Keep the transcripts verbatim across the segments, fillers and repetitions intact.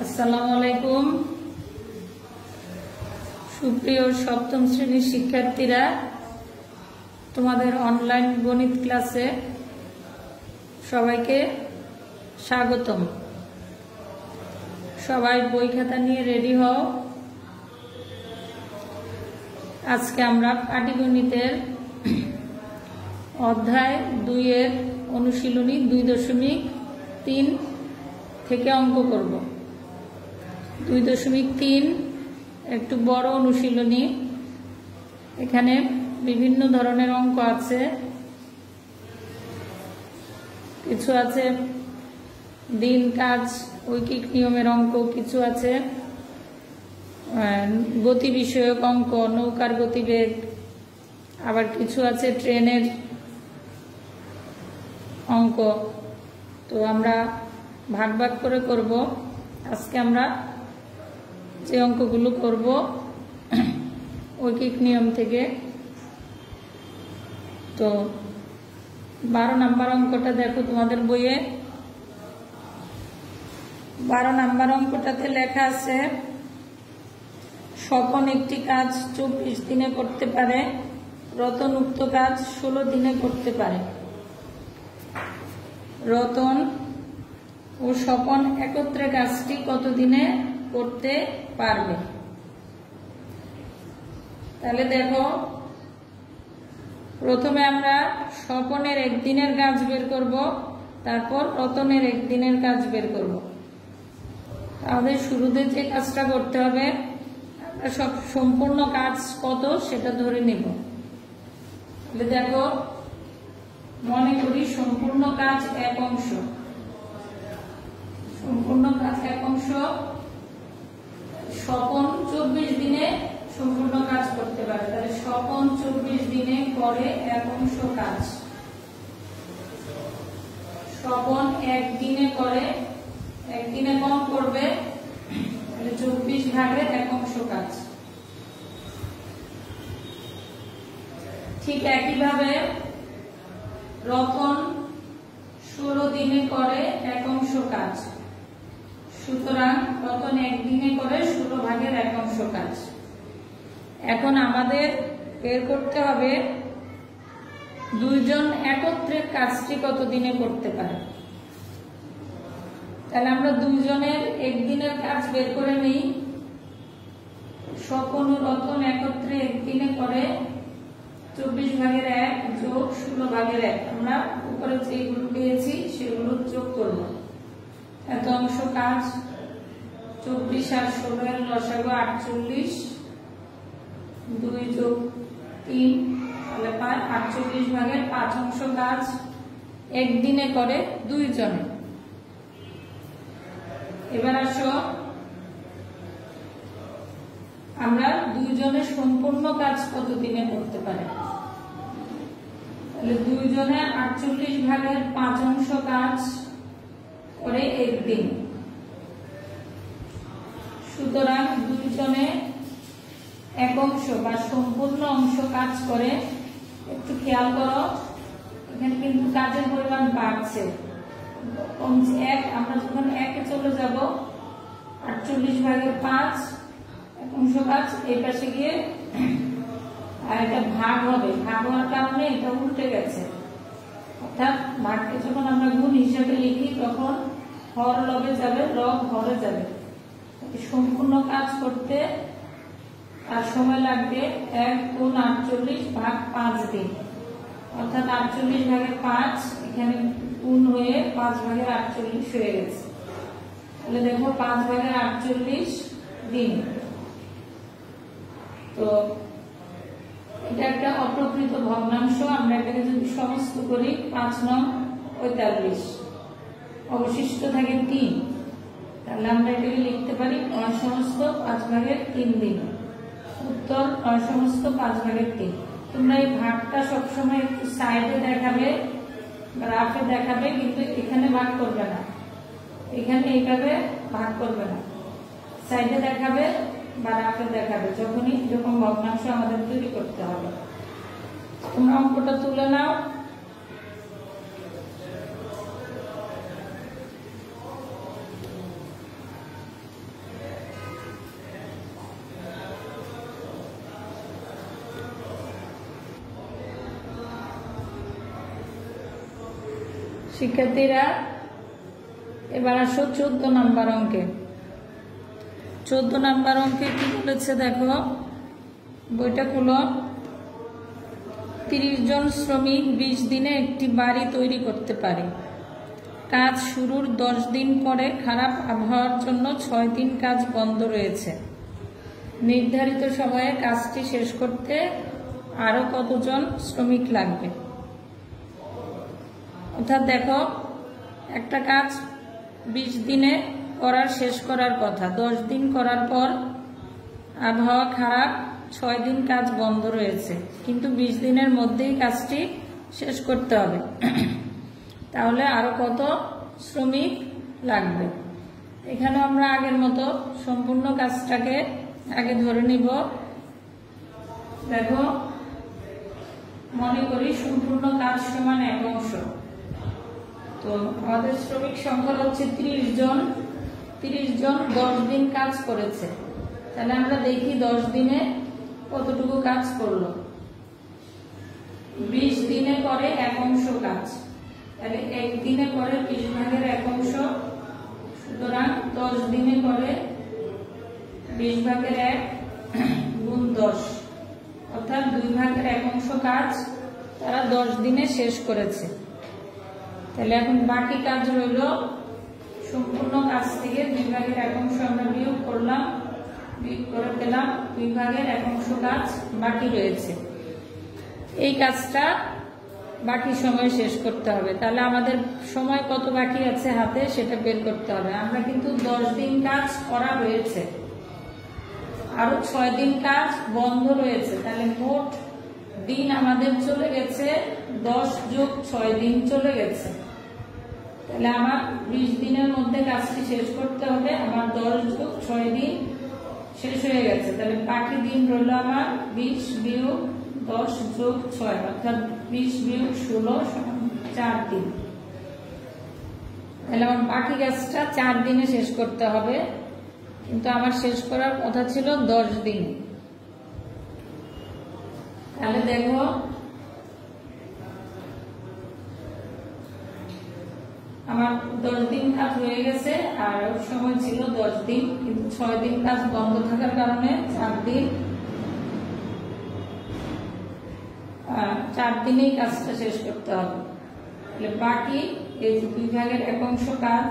আসসালামু আলাইকুম। সুপ্রিয় সপ্তম শ্রেণীর শিক্ষার্থীরা, তোমাদের অনলাইন গণিত ক্লাসে সবাইকে স্বাগতম। সবাই বই খাতা নিয়ে রেডি হও। আজকে আমরা পাটিগণিতের অধ্যায় দুইয়ের অনুশীলনী দুই দশমিক তিন থেকে অঙ্ক করব। দুই দশমিক তিন একটু বড় অনুশীলনী। এখানে বিভিন্ন ধরনের অঙ্ক আছে। কিছু আছে দিন কাজ ঐকিক নিয়মের অঙ্ক, কিছু আছে গতি বিষয়ক অঙ্ক, নৌকার গতিবেগ, আবার কিছু আছে ট্রেনের অঙ্ক। তো আমরা ভাগ ভাগ করে করব। আজকে আমরা যে অঙ্কগুলো করব ঐকিক নিয়ম থেকে। তো বারো নাম্বার অঙ্কটা দেখো তোমাদের বইয়ে। বারো নাম্বার অঙ্কটাতে লেখা আছে, স্বপন একটি কাজ চব্বিশ দিনে করতে পারে, রতন উক্ত কাজ ষোলো দিনে করতে পারে। রতন ও স্বপন একত্রে কাজটি কত দিনে করতে পারবে? তাহলে দেখো, প্রথমে আমরা স্বপনের একদিনের কাজ বের করব, তারপর রতনের একদিনের কাজ বের করব। আমাদের শুরুতে যে কাজটা করতে হবে, আমরা সব সম্পূর্ণ কাজ কত সেটা ধরে নেব। তাহলে দেখো, মনে করি সম্পূর্ণ কাজ এক অংশ। সম্পূর্ণ কাজ এক অংশ। স্বপন চব্বিশ দিনে সম্পূর্ণ কাজ করতে পারে, তাহলে স্বপন চব্বিশ দিনে করে এক অংশ কাজ। স্বপন একদিনে করে, একদিনে কম করবে, তাহলে চব্বিশ ভাগের এক অংশ কাজ। ঠিক একইভাবে রতন ষোলো দিনে করে এক অংশ কাজ। সুতরাং রতন একদিনে করে ষোলো ভাগের এক অংশ কাজ। এখন আমাদের বের করতে হবে দুইজন একত্রে কাজটি কত দিনে করতে পারে। তাহলে আমরা দুইজনের একদিনের কাজ বের করে নিই। স্বপন ও রতন একত্রে একদিনে করে চব্বিশ ভাগের এক যোগ ষোলো ভাগের এক। আমরা উপরে যেগুলো পেয়েছি সেগুলো যোগ করব। এত অংশ কাজ, চব্বিশ আর ষোলো এর লসাগু আটচল্লিশ, দুই যোগ তিন তাহলে পাঁচ, আটচল্লিশ ভাগের পাঁচ অংশ কাজ একদিনে করে দুইজনে। এবার আসো, আমরা দুইজনের সম্পূর্ণ কাজ কত দিনে করতে পারে। তাহলে দুইজনে আটচল্লিশ ভাগের পাঁচ অংশ কাজ করে একদিন। সুতরাং দুইজনে এক অংশ বা সম্পূর্ণ অংশ কাজ করে। একটু খেয়াল করো, এখানে কিন্তু কাজের পরিমাণ বাড়ছে। এক, আমরা যখন একে চলে যাব, আটচল্লিশ ভাগের পাঁচ এক অংশ কাজ এই পাশে গিয়ে আর এটা ভাগ হবে। ভাগ হওয়ার কারণে এটা উল্টে গেছে। অর্থাৎ ভাগকে যখন আমরা গুণ হিসাবে লিখি তখন হর লবে যাবে, লব হরে যাবে। সম্পূর্ণ কাজ করতে তার সময় লাগবে এক গুণ আটচল্লিশ ভাগ পাঁচ দিন। অর্থাৎ আটচল্লিশ ভাগের পাঁচ এখানে গুণ হয়ে পাঁচ ভাগের আটচল্লিশ হয়ে গেছে। তাহলে দেখো, পাঁচ ভাগের আটচল্লিশ দিন। তো এটা একটা অপ্রকৃত ভগ্নাংশ। আমরা এটাকে যদি সমস্ত করি, পাঁচ নং পঁয়তাল্লিশ, অবশিষ্ট থাকে তিন। তাহলে আমরা এটাকে লিখতে পারি নয় সমস্ত পাঁচ ভাগের তিন দিন। উত্তর নয় সমস্ত পাঁচ ভাগের তিন। তোমরা এই ভাগটা সবসময় একটু সাইডে দেখাবে, গ্রাফে দেখাবে, কিন্তু এখানে ভাগ করবে না। এখানে এইভাবে ভাগ করবে না, সাইডে দেখাবে বা গ্রাফে দেখাবে যখনই এরকম ভগ্নাংশ আমাদের তৈরি করতে হবে। তোমরা অঙ্কটা তুলে নাও। শিক্ষার্থীরা এবার আসো চোদ্দ নাম্বার অঙ্কে। চোদ্দ নাম্বার অঙ্কে কি বলেছে দেখো, বইটা খুলো। তিরিশ জন শ্রমিক বিশ দিনে একটি বাড়ি তৈরি করতে পারে। কাজ শুরুর দশ দিন পরে খারাপ আবহাওয়ার জন্য ছয় দিন কাজ বন্ধ রয়েছে। নির্ধারিত সময়ে কাজটি শেষ করতে আরো কতজন শ্রমিক লাগবে? অর্থাৎ দেখো, একটা কাজ বিশ দিনে করার শেষ করার কথা, দশ দিন করার পর আবহাওয়া খারাপ, ছয় দিন কাজ বন্ধ রয়েছে, কিন্তু বিশ দিনের মধ্যেই কাজটি শেষ করতে হবে। তাহলে আরো কত শ্রমিক লাগবে? এখানে আমরা আগের মতো সম্পূর্ণ কাজটাকে আগে ধরে নিব। দেখো, মনে করি সম্পূর্ণ কাজ সমান এক অংশ। তো আমাদের শ্রমিক সংখ্যা হচ্ছে ত্রিশ জন। ত্রিশ জন দশ দিন কাজ করেছে। তাহলে আমরা দেখি দশ দিনে কতটুকু কাজ করলো। বিশ দিনে করে এক অংশ কাজ, তাহলে এক দিনে করে বিশ ভাগের এক অংশ। সুতরাং দশ দিনে করে বিশ ভাগের এক গুণ দশ, অর্থাৎ দুই ভাগের এক অংশ কাজ তারা দশ দিনে শেষ করেছে। তাহলে এখন বাকি কাজ রইল, সম্পূর্ণ কাজ থেকে দুই ভাগের এক অংশ আমরা বিয়োগ করলাম, বিয়োগ করে পেলাম দুই ভাগের এক অংশ কাজ বাকি রয়েছে। এই কাজটা বাকি সময় শেষ করতে হবে। তাহলে আমাদের সময় কত বাকি আছে হাতে সেটা বের করতে হবে। আমরা কিন্তু দশ দিন কাজ করা রয়েছে, আরো ছয় দিন কাজ বন্ধ রয়েছে। তাহলে মোট দিন আমাদের চলে গেছে দশ যোগ ছয় দিন চলে গেছে। তাহলে আমার বিশ দিনের মধ্যে কাজটি শেষ করতে হবে, আমার দশ যোগ ছয় দিন শেষ হয়ে গেছে। তাহলে বাকি দিন রইল আমার বিশ বিয়োগ দশ যোগ ছয়, অর্থাৎ বিশ বিয়োগ ষোলো সমান চার দিন। তাহলে আমার বাকি কাজটা চার দিনে শেষ করতে হবে, কিন্তু আমার শেষ করার কথা ছিল দশ দিন। তাহলে দেখো, আমার দশ দিন কাজ হয়ে গেছে আর সময় ছিল দশ দিন, কিন্তু ছয় দিন কাজ বন্ধ থাকার কারণে চার দিন চার দিনেই কাজটা শেষ করতে হবে। তাহলে বাকি এই যে দুই ভাগের এক অংশ কাজ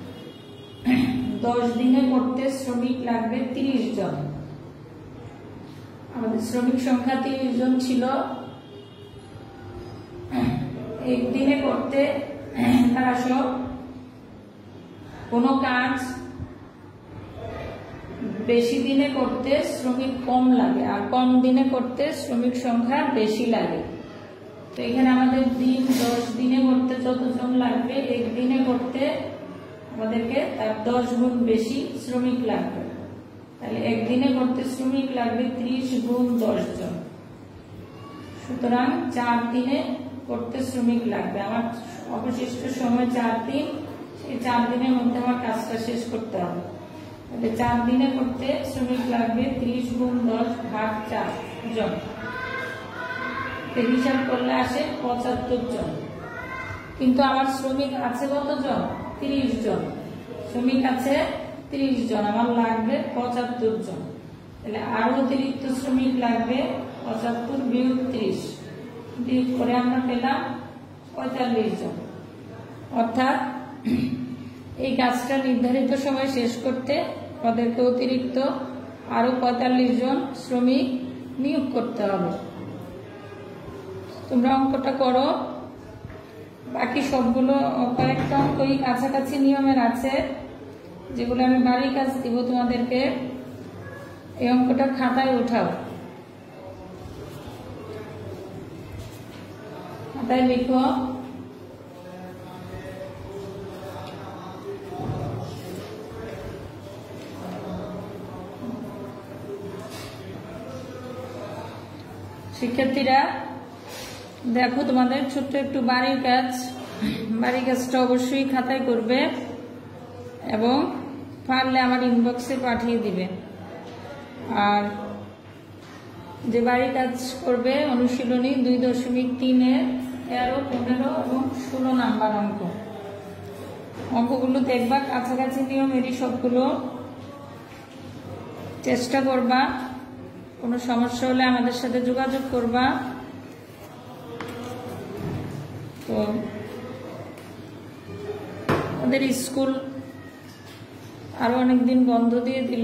দশ দিনে করতে শ্রমিক লাগবে তিরিশ জন। আমাদের শ্রমিক সংখ্যা তিরিশ জন ছিল। একদিনে করতে তারা সব কোনো কাজ বেশি দিনে করতে শ্রমিক কম লাগে, আর কম দিনে করতে শ্রমিক সংখ্যা বেশি লাগে। তো এখানে আমাদের দিন দশ দিনে করতে যতজন লাগবে, একদিনে করতে আমাদেরকে তার দশ গুণ বেশি শ্রমিক লাগবে। তাহলে একদিনে করতে শ্রমিক লাগবে ত্রিশ গুণ দশ জন। সুতরাং চার দিনে করতে শ্রমিক লাগবে। আমার অবশিষ্ট সময় চার দিন, সেই চার দিনের মধ্যে আমার কাজটা শেষ করতে হবে। তাহলে চার দিনে করতে শ্রমিক লাগবে ত্রিশ গুণ দশ ভাগ চার জন। হিসাব করলে আসে পঁচাত্তর জন। কিন্তু আমার শ্রমিক আছে কতজন? ত্রিশ জন। শ্রমিক আছে ত্রিশ জন, আমার লাগবে পঁচাত্তর জন। তাহলে আরো অতিরিক্ত শ্রমিক লাগবে পঁচাত্তর বিয়োগ ত্রিশ, বিয়োগ করে আমরা পেলাম পঁয়তাল্লিশ জন। অর্থাৎ এই কাজটা নির্ধারিত সময় শেষ করতে আমাদেরকে অতিরিক্ত আরো পঁয়তাল্লিশ জন শ্রমিক নিয়োগ করতে হবে। তোমরা অঙ্কটা করো। বাকি সবগুলো কয়েকটা অঙ্কই কাছাকাছি নিয়মের আছে, যেগুলো আমি বাড়ির কাজ দিব তোমাদেরকে। এই অঙ্কটা খাতায় উঠাও, খাতায় লিখো। শিক্ষার্থীরা দেখো, তোমাদের ছোট্ট একটু বাড়ির কাজ, বাড়ির কাজটা অবশ্যই খাতায় করবে এবং পারলে আমার ইনবক্সে পাঠিয়ে দিবে। আর যে বাড়ির কাজ করবে অনুশীলনী দুই দশমিক তিনের তেরো, পনেরো এবং ষোলো নাম্বার অঙ্ক। অঙ্কগুলো দেখবা, কাছাকাছি নিয়মেরই সবগুলো। চেষ্টা করবা, কোনো সমস্যা হলে আমাদের সাথে যোগাযোগ করবা। তো ওদের স্কুল আরো অনেকদিন বন্ধ দিয়ে দিল,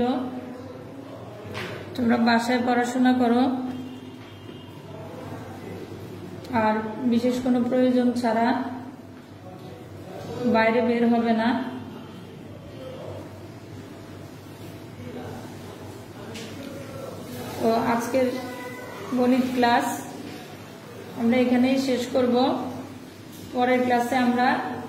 তোমরা বাসায় পড়াশোনা করো, আর বিশেষ কোনো প্রয়োজন ছাড়া বাইরে বের হবে না। তো আজকের গণিত ক্লাস আমরা এখানেই শেষ করব। পরের ক্লাসে আমরা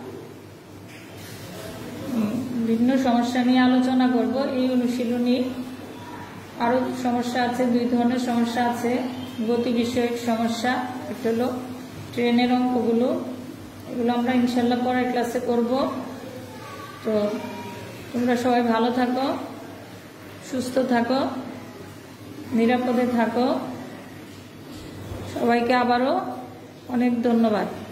বিভিন্ন সমস্যা নিয়ে আলোচনা করব। এই অনুশীলনী আরো সমস্যা আছে, দুই ধরনের সমস্যা আছে। গতি বিষয়ক সমস্যা, একটা হলো ট্রেনের অঙ্কগুলো, এগুলো আমরা ইনশাল্লাহ পরের ক্লাসে করব। তো তোমরা সবাই ভালো থাকো, সুস্থ থাকো, নিরাপদে থাকো। সবাইকে আবারও অনেক ধন্যবাদ।